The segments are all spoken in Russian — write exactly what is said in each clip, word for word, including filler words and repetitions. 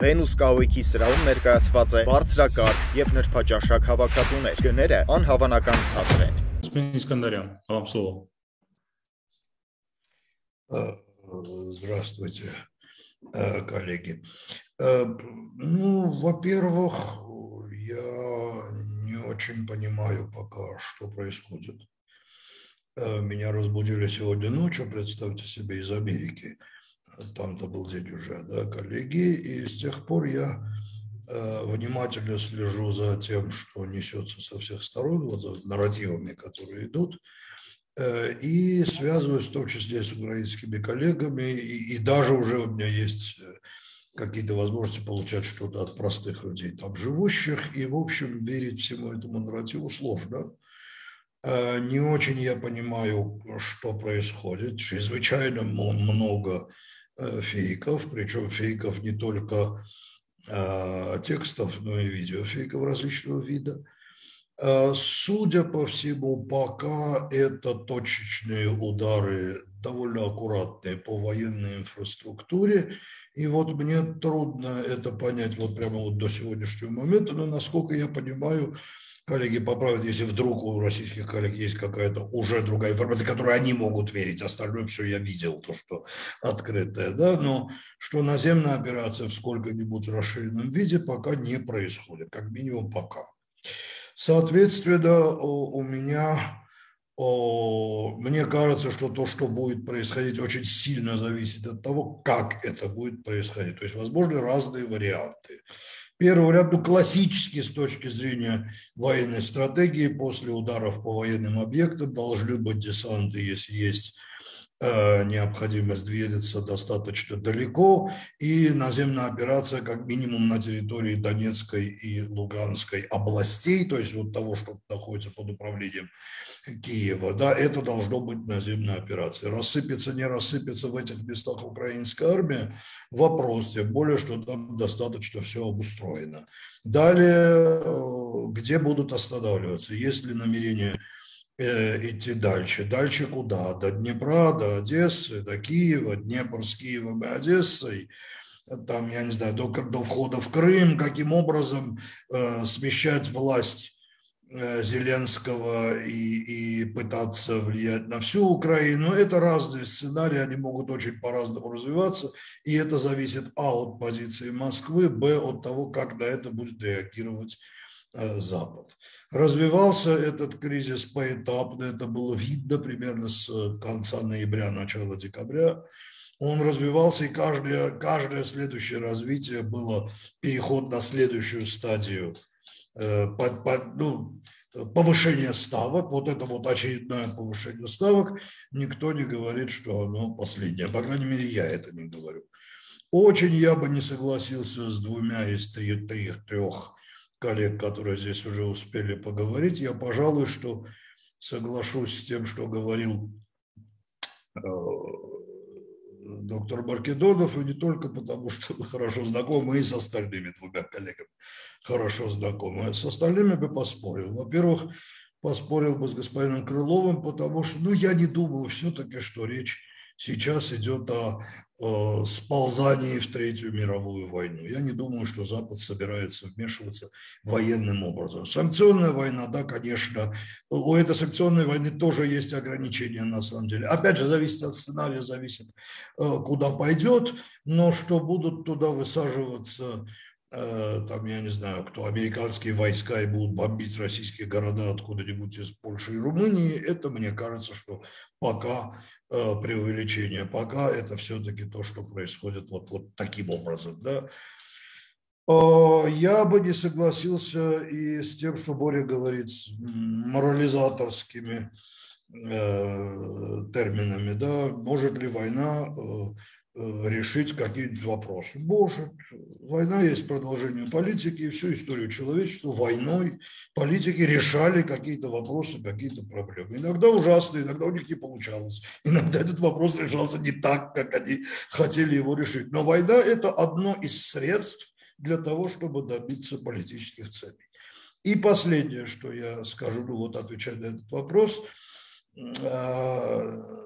Venus կահույքի սրահում ներկայացված է բարձրակարգ եւ նրբաճաշակ հավաքածուներ։ Գները անհավանական ցածր են։ Господин Искандарян, вам слово. Здравствуйте, коллеги. Ну, во-первых, я не очень понимаю пока, что происходит. Меня разбудили сегодня ночью, представьте себе, из Америки. Там-то был день уже, да, коллеги. И с тех пор я внимательно слежу за тем, что несется со всех сторон, вот за нарративами, которые идут. И связываюсь в том числе с украинскими коллегами. И, и даже уже у меня есть какие-то возможности получать что-то от простых людей там живущих. И, в общем, верить всему этому нарративу сложно. Не очень я понимаю, что происходит. Чрезвычайно много фейков, причем фейков не только текстов, но и видеофейков различного вида. Судя по всему, пока это точечные удары, довольно аккуратные по военной инфраструктуре. И вот мне трудно это понять вот прямо вот до сегодняшнего момента, но насколько я понимаю, коллеги поправят, если вдруг у российских коллег есть какая-то уже другая информация, которой они могут верить. Остальное все я видел, то, что открытое, да, но что наземная операция в сколько-нибудь расширенном виде пока не происходит, как минимум пока. Соответственно, у меня, мне кажется, что то, что будет происходить, очень сильно зависит от того, как это будет происходить. То есть, возможны разные варианты. Первый вариант, ну, классический с точки зрения военной стратегии, после ударов по военным объектам должны быть десанты, если есть э, необходимость двигаться достаточно далеко, и наземная операция как минимум на территории Донецкой и Луганской областей, то есть вот того, что находится под управлением Киева, да, это должно быть наземная операция. Рассыпется, не рассыпется в этих местах украинская армия, вопрос, тем более, что там достаточно все обустроено. Далее, где будут останавливаться? Есть ли намерение э, идти дальше? Дальше куда? До Днепра, до Одессы, до Киева, Днепр с Киевом и Одессой, там, я не знаю, до, до входа в Крым, каким образом э, смещать власть Зеленского и, и пытаться влиять на всю Украину. Это разные сценарии, они могут очень по-разному развиваться, и это зависит а от позиции Москвы, б от того, как на это будет реагировать э, Запад. Развивался этот кризис поэтапно, это было видно примерно с конца ноября, начала декабря. Он развивался, и каждое, каждое следующее развитие было переход на следующую стадию Под, под, ну, повышение ставок, вот это вот очередное повышение ставок, никто не говорит, что оно последнее, по крайней мере, я это не говорю. Очень я бы не согласился с двумя из трех, трех, трех коллег, которые здесь уже успели поговорить. Я, пожалуй, что соглашусь с тем, что говорил э, доктор Маркедонов, и не только потому, что мы хорошо знакомы, и с остальными двумя коллегами хорошо знакомы. С остальными бы поспорил. Во-первых, поспорил бы с господином Крыловым, потому что, ну, я не думаю все-таки, что речь сейчас идет о, о сползании в Третью мировую войну. Я не думаю, что Запад собирается вмешиваться военным образом. Санкционная война, да, конечно, у этой санкционной войны тоже есть ограничения на самом деле. Опять же, зависит от сценария, зависит, куда пойдет, но что будут туда высаживаться, там, я не знаю, кто, американские войска и будут бомбить российские города откуда-нибудь из Польши и Румынии, это, мне кажется, что пока преувеличение, пока это все-таки то, что происходит вот, вот таким образом, да. Я бы не согласился и с тем, что Боря говорит, с морализаторскими терминами, да, может ли война решить какие-нибудь вопросы. Может. Война есть продолжение политики, и всю историю человечества войной политики решали какие-то вопросы, какие-то проблемы. Иногда ужасно, иногда у них не получалось. Иногда этот вопрос решался не так, как они хотели его решить. Но война – это одно из средств для того, чтобы добиться политических целей. И последнее, что я скажу, ну вот отвечая на этот вопрос –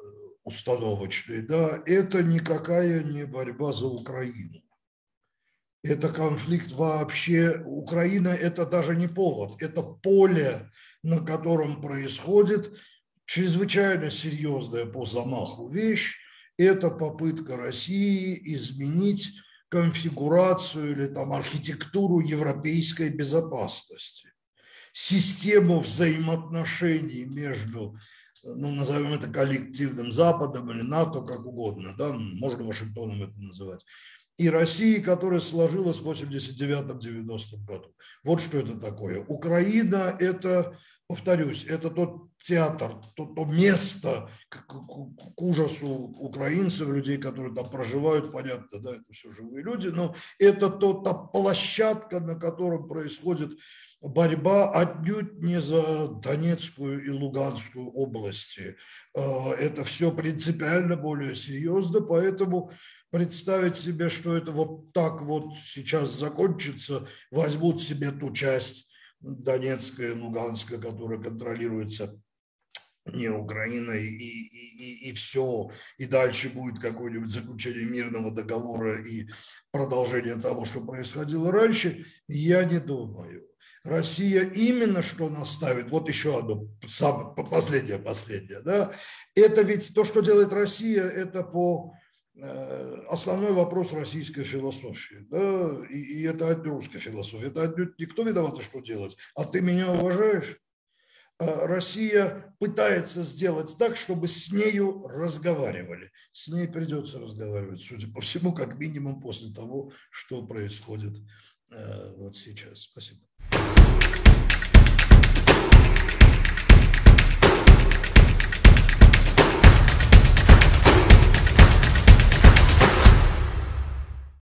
установочный, да, это никакая не борьба за Украину. Это конфликт вообще. Украина – это даже не повод, это поле, на котором происходит чрезвычайно серьезная по замаху вещь. Это попытка России изменить конфигурацию или там архитектуру европейской безопасности, систему взаимоотношений между, ну, назовем это коллективным Западом или НАТО, как угодно, да, можно Вашингтоном это называть, и России, которая сложилась в восемьдесят девятом — девяностом году. Вот что это такое. Украина – это, повторюсь, это тот театр, то, то место к, к, к ужасу украинцев, людей, которые там проживают, понятно, да, это все живые люди, но это то, та площадка, на котором происходит борьба отнюдь не за Донецкую и Луганскую области. Это все принципиально более серьезно, поэтому представить себе, что это вот так вот сейчас закончится, возьмут себе ту часть Донецкая, Луганская, которая контролируется не Украиной, и, и, и, и все, и дальше будет какое-нибудь заключение мирного договора и продолжение того, что происходило раньше, я не думаю. Россия именно что наставит, вот еще одно, самое, последнее, последнее, да, это ведь то, что делает Россия, это по основной вопрос российской философии, да, и, и это отнюдь русская философия, это отнюдь никто виноват, что делать, а ты меня уважаешь? Россия пытается сделать так, чтобы с нею разговаривали. С ней придется разговаривать, судя по всему, как минимум после того, что происходит вот сейчас. Спасибо.